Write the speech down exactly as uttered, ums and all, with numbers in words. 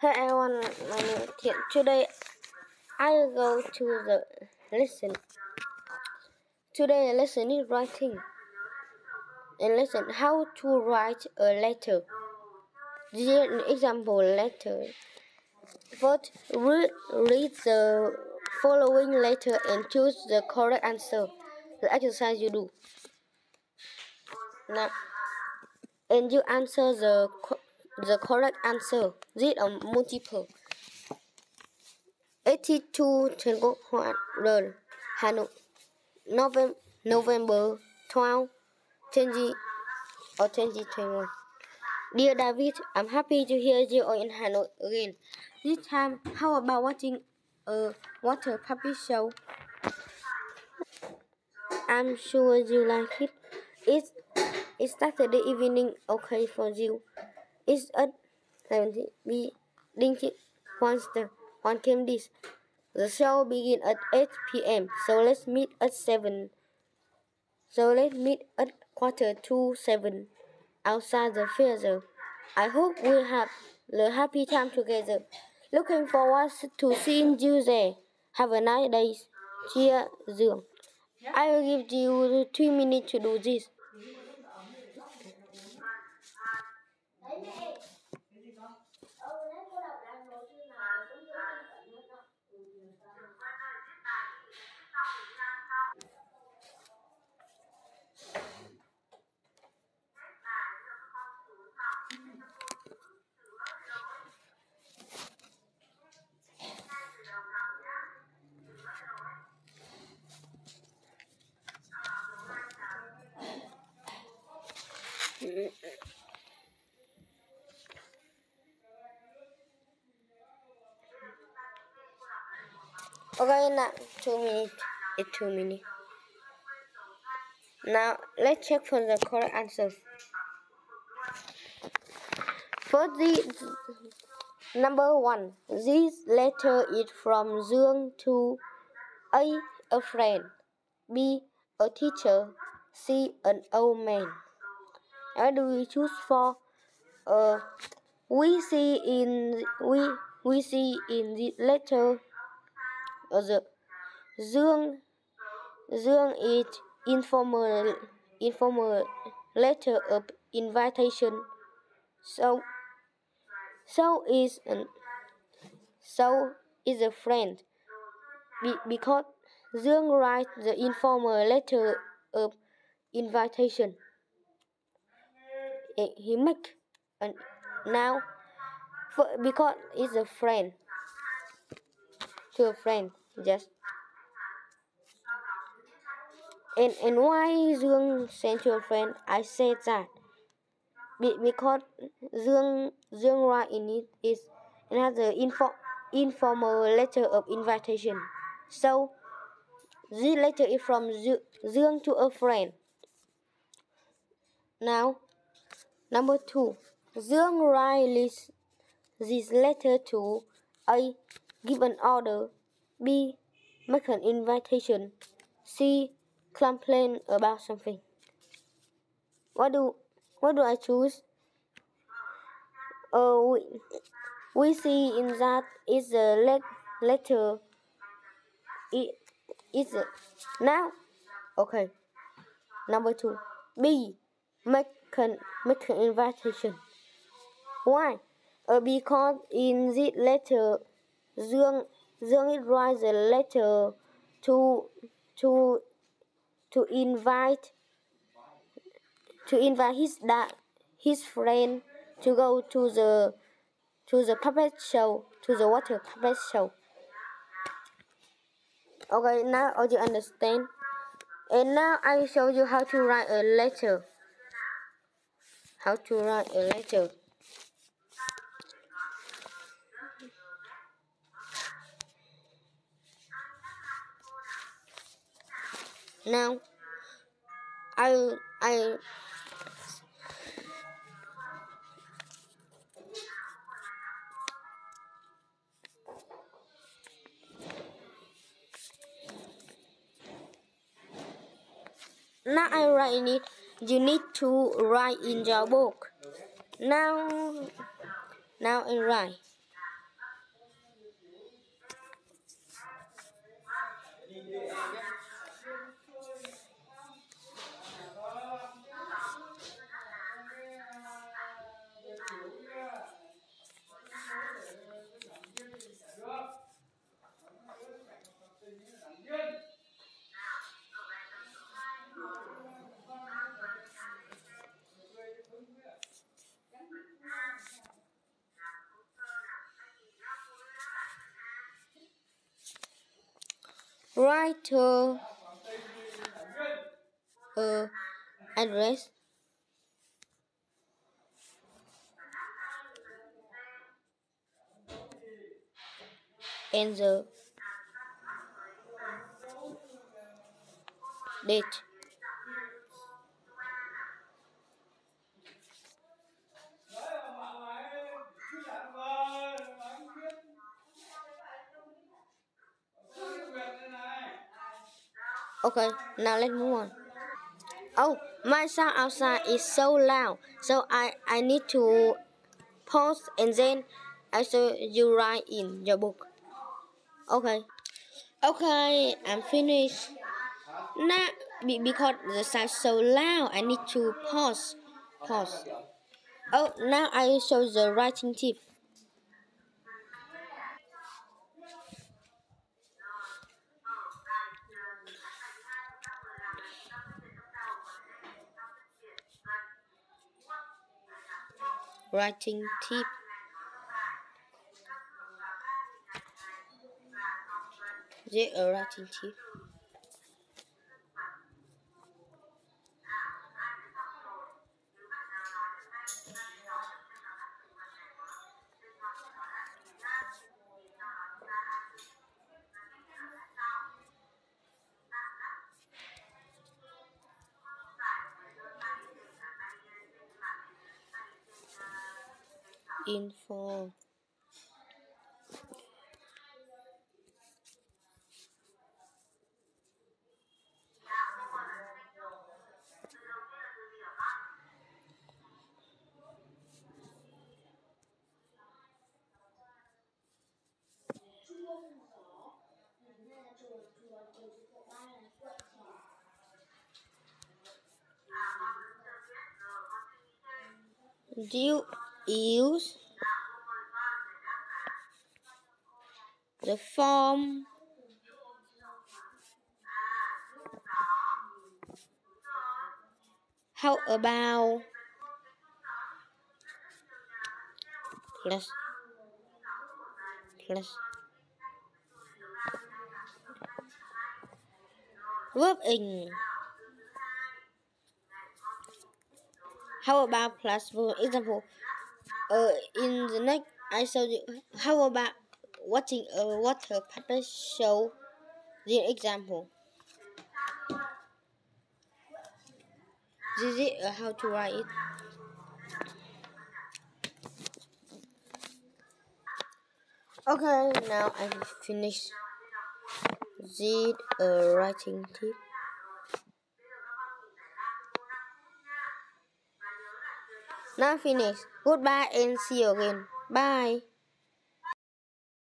Hey everyone, my name is Thiện. Today I will go to the lesson. Today the lesson is writing. And lesson how to write a letter. This is an example letter. First, read, read the following letter and choose the correct answer. The exercise you do. Now, and you answer the the correct answer. These are multiple. eighty-two Trần Quốc Hoạt, Hà Nội, November, November twelfth, twenty or twenty twenty-one. Dear David, I'm happy to hear you are in Hanoi again. This time, how about watching a water puppet show? I'm sure you like it. It's, it's Saturday evening, okay for you. It's at seventy B. Ding Monster. One came this. The show begins at eight p m So let's meet at seven. So let's meet at quarter to seven outside the theater. I hope we'll have a happy time together. Looking forward to seeing you there. Have a nice day. Chia Dương. I will give you three minutes to do this. Okay, now two minutes. It's two minutes. Now let's check for the correct answers. For the number one, this letter is from Dương to A, a friend, B, a teacher, C, an old man. How do we choose for? Uh, we see in we we see in the letter uh, the Dương Dương is informal informal letter of invitation. So so is an so is a friend. Be, because Dương writes the informal letter of invitation. He make and now for, because it's a friend to a friend just and and why Dương sent to a friend? I said that Be, because Dương Dương write in it is another info, informal letter of invitation. So this letter is from Dương to a friend. Now number two, Dương writes this letter to A, give an order, B, make an invitation, C, complain about something. What do what do I choose? Uh, we, we see in that is a let, letter. It is a, now okay. Number two, B, make an make an invitation. Why? Uh, because in this letter, Dương Dương writes a letter to to to invite to invite his da, his friend to go to the to the puppet show, to the water puppet show. Okay, now all you understand. And now I will show you how to write a letter. How to write a letter. Now, I I now I write in it. You need to write in your book. Now, now I write. write a uh, address and the date. Okay, now let's move on. Oh, my sound outside is so loud, so I, I need to pause and then answer you write in your book. Okay. Okay, I'm finished. Now, because the sound so loud, I need to pause. Pause. Oh, now I show the writing tip. Writing tip. There a writing tip. Info. Do you use the form how about plus plus verb in how about plus for example uh in the next I show you how about watching a water puddle show the example. This is uh, how to write it. Okay, now I finished the uh, writing tip. Now finished. Goodbye and see you again. Bye.